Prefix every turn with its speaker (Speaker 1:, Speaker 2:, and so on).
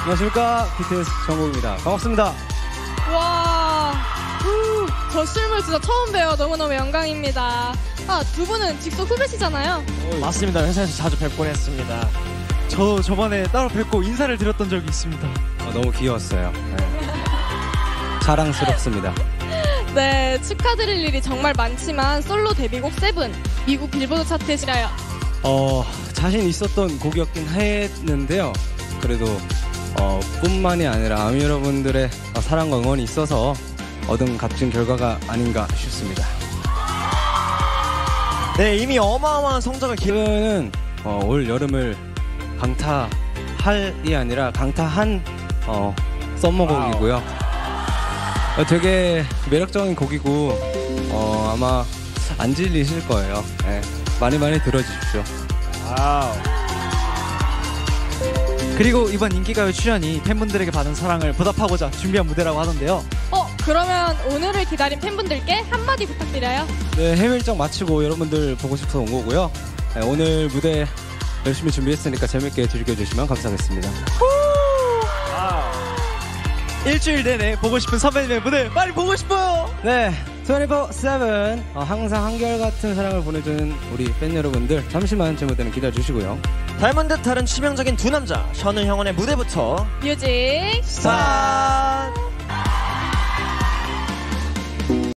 Speaker 1: 안녕하십니까, BTS 정국입니다. 반갑습니다.
Speaker 2: 와, 저 실물 진짜 처음 뵈요. 너무너무 영광입니다. 아, 두 분은 직속 후배시잖아요.
Speaker 3: 맞습니다. 회사에서 자주 뵙곤 했습니다.
Speaker 4: 저 저번에 따로 뵙고 인사를 드렸던 적이 있습니다.
Speaker 1: 너무 귀여웠어요. 네. 자랑스럽습니다.
Speaker 2: 네, 축하드릴 일이 정말 많지만 솔로 데뷔곡 세븐, 미국 빌보드 차트에 실어요.
Speaker 1: 자신 있었던 곡이었긴 했는데요. 그래도 뿐만이 아니라 아미 여러분들의 사랑과 응원이 있어서 얻은 값진 결과가 아닌가 싶습니다.
Speaker 3: 네, 이미 어마어마한 성적을
Speaker 1: 세븐은 올 여름을 강타할이 아니라 강타한 썸머곡이고요. 되게 매력적인 곡이고 아마 안 질리실 거예요. 네, 많이 들어주십시오.
Speaker 3: 와우.
Speaker 4: 그리고 이번 인기가요 출연이 팬분들에게 받은 사랑을 보답하고자 준비한 무대라고 하던데요.
Speaker 2: 그러면 오늘을 기다린 팬분들께 한마디 부탁드려요.
Speaker 1: 네, 해외 일정 마치고 여러분들 보고 싶어서 온 거고요. 네, 오늘 무대 열심히 준비했으니까 재밌게 즐겨주시면 감사하겠습니다.
Speaker 4: 일주일 내내 보고 싶은 선배님의 무대 빨리 보고 싶어요.
Speaker 1: 네, 24/7 항상 한결같은 사랑을 보내주는 우리 팬 여러분들, 잠시만 제 무대는 기다려주시고요.
Speaker 3: 닮은 듯 다른 치명적인 두 남자, 션우 형원의 무대부터
Speaker 2: 뮤직
Speaker 3: 스타트!